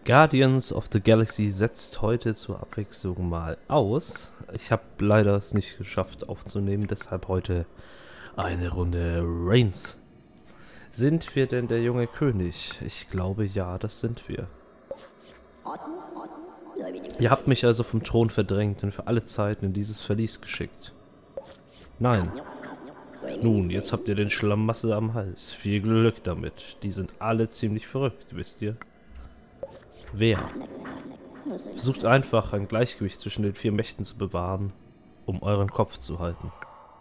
Guardians of the Galaxy setzt heute zur Abwechslung mal aus. Ich habe leider es nicht geschafft aufzunehmen, deshalb heute eine Runde Reigns. Sind wir denn der junge König? Ich glaube ja, das sind wir. Ihr habt mich also vom Thron verdrängt und für alle Zeiten in dieses Verlies geschickt. Nein. Nun, jetzt habt ihr den Schlamassel am Hals. Viel Glück damit. Die sind alle ziemlich verrückt, wisst ihr? Wer? Versucht einfach, ein Gleichgewicht zwischen den vier Mächten zu bewahren, um euren Kopf zu halten.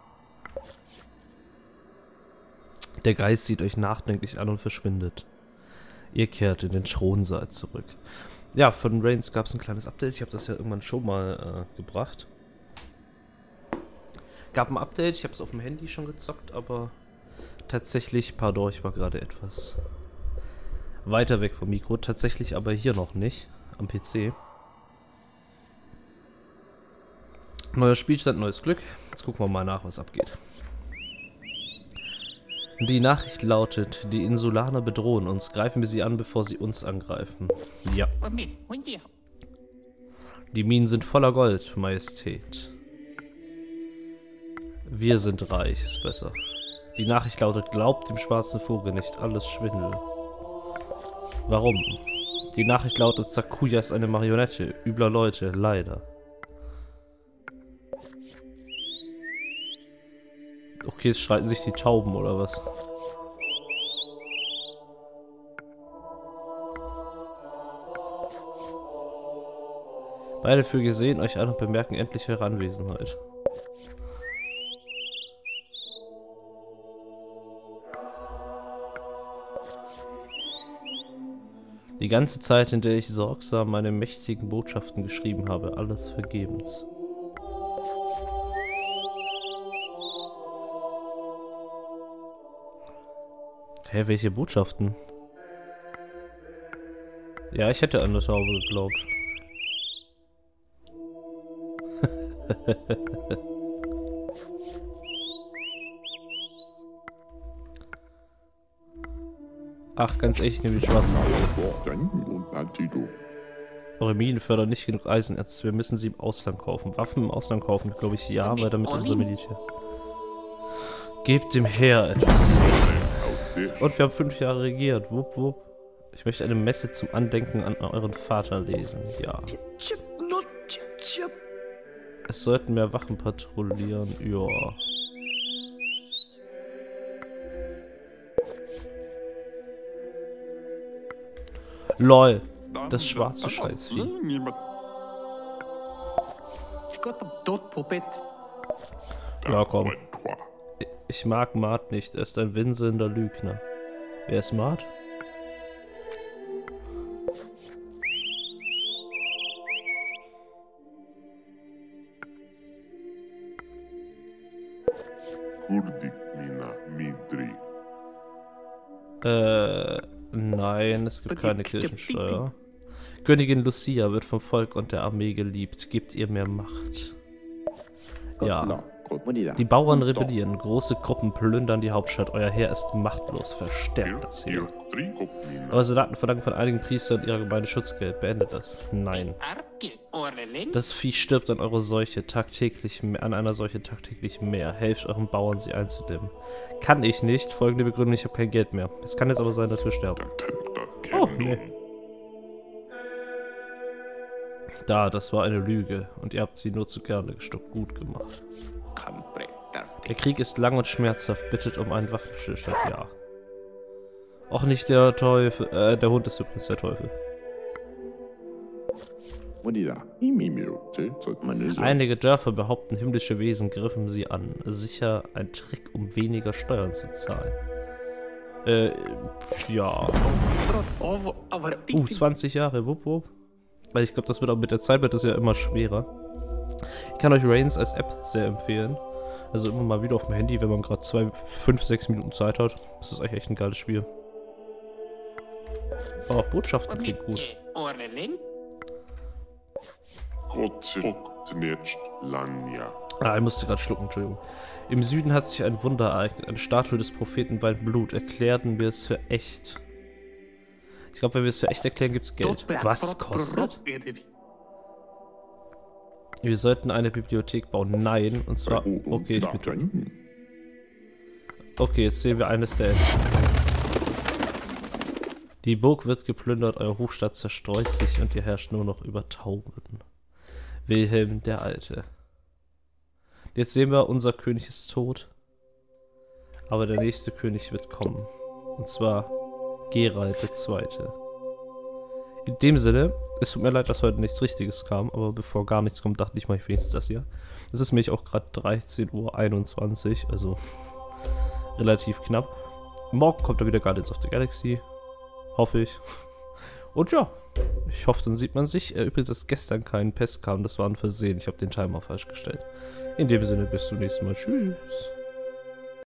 Der Geist sieht euch nachdenklich an und verschwindet. Ihr kehrt in den Thronsaal zurück. Ja, von Reigns gab es ein kleines Update. Ich habe das ja irgendwann schon mal gebracht. Gab ein Update, ich habe es auf dem Handy schon gezockt, aber tatsächlich, pardon, ich war gerade etwas weiter weg vom Mikro. Tatsächlich aber hier noch nicht, am PC. Neuer Spielstand, neues Glück. Jetzt gucken wir mal nach, was abgeht. Die Nachricht lautet, die Insulaner bedrohen uns. Greifen wir sie an, bevor sie uns angreifen. Ja. Die Minen sind voller Gold, Majestät. Wir sind reich, ist besser. Die Nachricht lautet, glaubt dem schwarzen Vogel nicht, alles Schwindel. Warum? Die Nachricht lautet, Sakuya ist eine Marionette, übler Leute, leider. Okay, jetzt streiten sich die Tauben, oder was? Beide Vögel sehen euch an und bemerken endlich eure Anwesenheit. Die ganze Zeit, in der ich sorgsam meine mächtigen Botschaften geschrieben habe, alles vergebens. Hä, welche Botschaften? Ja, ich hätte an eine Taube geglaubt. Ach, ganz ehrlich, ich nehme die schwarzen Augen. Eure Minen fördern nicht genug Eisenerz. Wir müssen sie im Ausland kaufen. Waffen im Ausland kaufen, glaube ich, ja, weil damit unser Militär. Gebt dem Heer etwas. Und wir haben 5 Jahre regiert. Wupp, wupp. Ich möchte eine Messe zum Andenken an euren Vater lesen. Ja. Es sollten mehr Wachen patrouillieren. Ja. LOL. Das schwarze Scheißvieh. Ja, komm. Ich mag Mart nicht. Er ist ein winselnder Lügner. Wer ist Mart? Nein, es gibt keine Kirchensteuer. Königin Lucia wird vom Volk und der Armee geliebt. Gebt ihr mehr Macht. Ja. Die Bauern rebellieren. Große Gruppen plündern die Hauptstadt. Euer Heer ist machtlos. Verstärkt das Heer. Eure Soldaten verlangen von einigen Priestern ihrer Gemeinde Schutzgeld. Beendet das. Nein. Das Vieh stirbt an eurer Seuche tagtäglich, an einer Seuche tagtäglich mehr. Helft euren Bauern, sie einzudämmen. Kann ich nicht. Folgende Begründung, ich habe kein Geld mehr. Es kann jetzt aber sein, dass wir sterben. Oh, nee. Da, das war eine Lüge. Und ihr habt sie nur zu gerne gestoppt. Gut gemacht. Der Krieg ist lang und schmerzhaft. Bittet um einen Waffenstillstand. Ja. Auch nicht der Teufel. Der Hund ist übrigens der Teufel. Einige Dörfer behaupten, himmlische Wesen griffen sie an. Sicher ein Trick, um weniger Steuern zu zahlen. Ja. 20 Jahre, wupp wupp. Weil ich glaube, das wird auch mit der Zeit wird das ja immer schwerer. Ich kann euch Reigns als App sehr empfehlen. Also immer mal wieder auf dem Handy, wenn man gerade 5, 6 Minuten Zeit hat. Das ist eigentlich echt ein geiles Spiel. Oh, Botschaften klingt gut. Ah, ich musste gerade schlucken, Entschuldigung. Im Süden hat sich ein Wunder ereignet. Eine Statue des Propheten weint Blut. Erklärten wir es für echt. Ich glaube, wenn wir es für echt erklären, gibt es Geld. Was kostet? Wir sollten eine Bibliothek bauen. Nein, und zwar... Okay, ich bitte. Okay, jetzt sehen wir eines der Enden. Die Burg wird geplündert, eure Hofstadt zerstreut sich und ihr herrscht nur noch über Tauben. Wilhelm der Alte. Jetzt sehen wir, unser König ist tot. Aber der nächste König wird kommen. Und zwar Gerald II. In dem Sinne, es tut mir leid, dass heute nichts Richtiges kam, aber bevor gar nichts kommt, dachte ich mal, ich wenigstens das hier. Es ist nämlich auch gerade 13:21 Uhr, also relativ knapp. Morgen kommt dann wieder Guardians of the Galaxy. Hoffe ich. Und ja, ich hoffe, dann sieht man sich. Übrigens, dass gestern kein Pest kam, das war ein Versehen. Ich habe den Timer falsch gestellt. In dem Sinne, bis zum nächsten Mal. Tschüss.